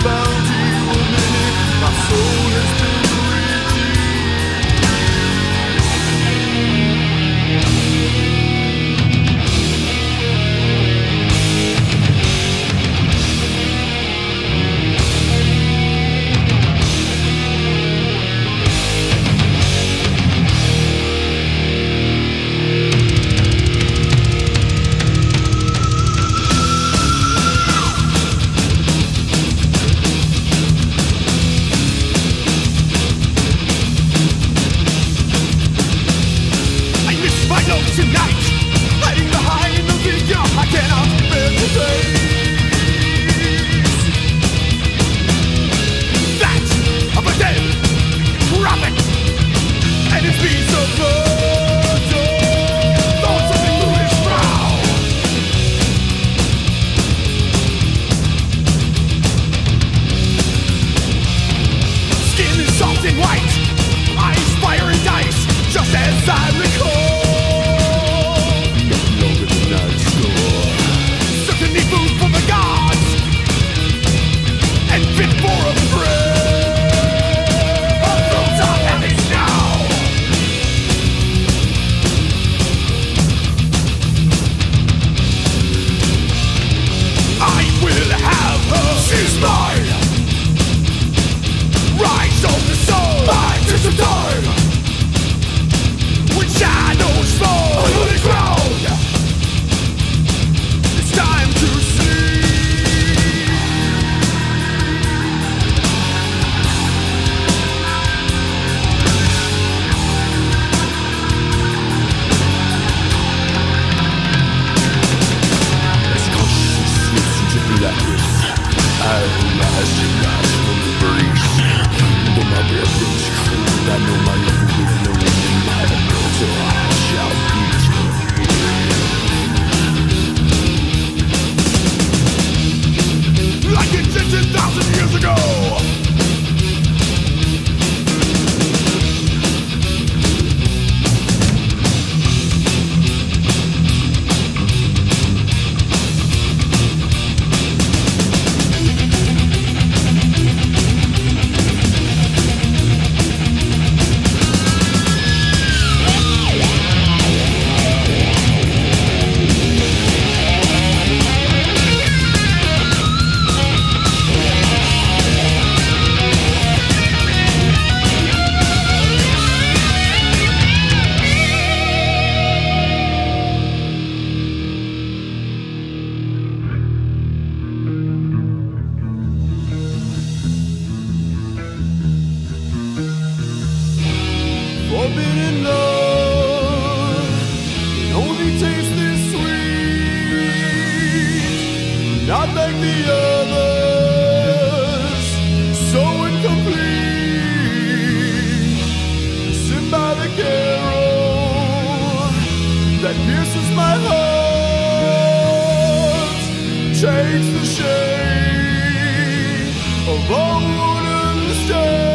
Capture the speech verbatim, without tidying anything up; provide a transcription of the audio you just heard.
bounty woman, my soul has been tonight, hiding behind the figure I cannot bear to face. That of a dead prophet and his piece of murder. Thorns running through his brow. Skin is soft and white, eyes fire and dice, just as I recall. Certainly food for the gods, and fit for a prayer. Our throats are heavy now. I will have her. She's mine. Rise of the soul. Mine to some time. When shadows fall on the ground, it's time to sleep. As consciousness slips into blackness, I realize she dies from the breeze. Though my breath is cold, I know my love will be no one in my world, so I shall be like it's ten thousand years ago. Forbidden love can only taste this sweet, not like the others, so incomplete. The symbolic arrow that pierces my heart takes the shape of all who would understand.